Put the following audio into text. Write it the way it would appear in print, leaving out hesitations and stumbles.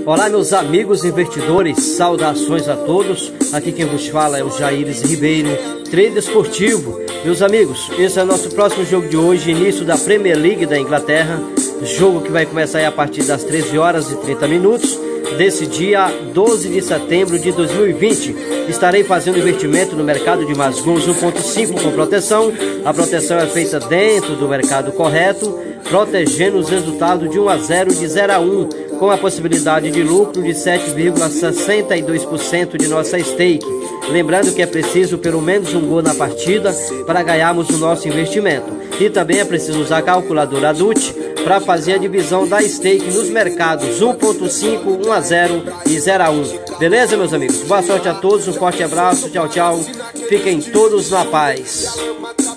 Olá, meus amigos investidores, saudações a todos. Aqui quem vos fala é o Jaires Ribeiro, trader esportivo. Meus amigos, esse é o nosso próximo jogo de hoje, início da Premier League da Inglaterra. Jogo que vai começar aí a partir das 13 horas e 30 minutos desse dia 12 de setembro de 2020. Estarei fazendo investimento no mercado de mais gols 1.5 com proteção. A proteção é feita dentro do mercado correto, protegendo os resultados de 1 a 0 de 0 a 1, com a possibilidade de lucro de 7,62% de nossa stake. Lembrando que é preciso pelo menos um gol na partida para ganharmos o nosso investimento. E também é preciso usar a calculadora ADUT para fazer a divisão da stake nos mercados 1.5, 1 a 0 e 0 a 1. Beleza, meus amigos? Boa sorte a todos, um forte abraço, tchau, tchau. Fiquem todos na paz.